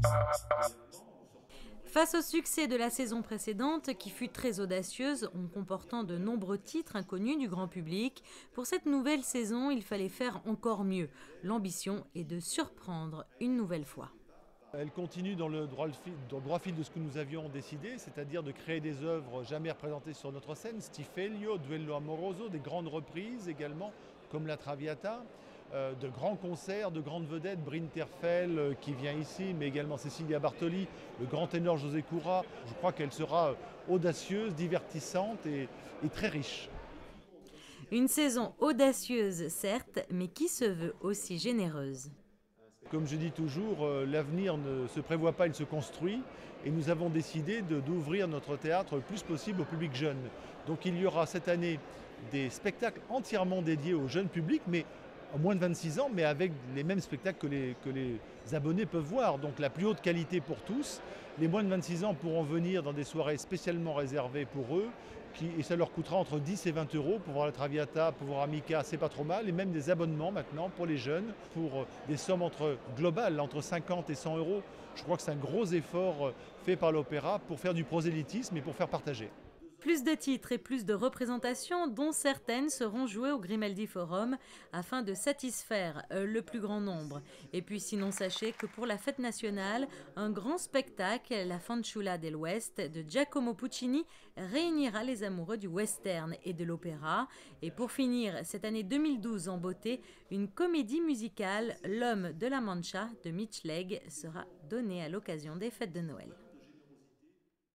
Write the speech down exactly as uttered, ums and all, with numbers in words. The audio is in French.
Face au succès de la saison précédente, qui fut très audacieuse en comportant de nombreux titres inconnus du grand public, pour cette nouvelle saison, il fallait faire encore mieux. L'ambition est de surprendre une nouvelle fois. Elle continue dans le droit fil, dans le droit fil de ce que nous avions décidé, c'est-à-dire de créer des œuvres jamais représentées sur notre scène, Stifelio, Duello Amoroso, des grandes reprises également, comme la Traviata, euh, de grands concerts, de grandes vedettes, Bryn Terfel euh, qui vient ici, mais également Cecilia Bartoli, le grand ténor José Coura. Je crois qu'elle sera audacieuse, divertissante et, et très riche. Une saison audacieuse, certes, mais qui se veut aussi généreuse. Comme je dis toujours, euh, l'avenir ne se prévoit pas, il se construit. Et nous avons décidé de, d'ouvrir notre théâtre le plus possible au public jeune. Donc il y aura cette année des spectacles entièrement dédiés au jeune public, mais à moins de vingt-six ans, mais avec les mêmes spectacles que les, que les abonnés peuvent voir. Donc la plus haute qualité pour tous. Les moins de vingt-six ans pourront venir dans des soirées spécialement réservées pour eux. Qui, et ça leur coûtera entre dix et vingt euros pour voir la Traviata, pour voir Amica, c'est pas trop mal. Et même des abonnements maintenant pour les jeunes, pour des sommes entre, globales, entre cinquante et cent euros. Je crois que c'est un gros effort fait par l'opéra pour faire du prosélytisme et pour faire partager. Plus de titres et plus de représentations, dont certaines seront jouées au Grimaldi Forum afin de satisfaire le plus grand nombre. Et puis sinon, sachez que pour la fête nationale, un grand spectacle, la Fanciulla del West de Giacomo Puccini, réunira les amoureux du western et de l'opéra. Et pour finir cette année deux mille douze en beauté, une comédie musicale, L'homme de la Mancha de Mitch Legge, sera donnée à l'occasion des fêtes de Noël.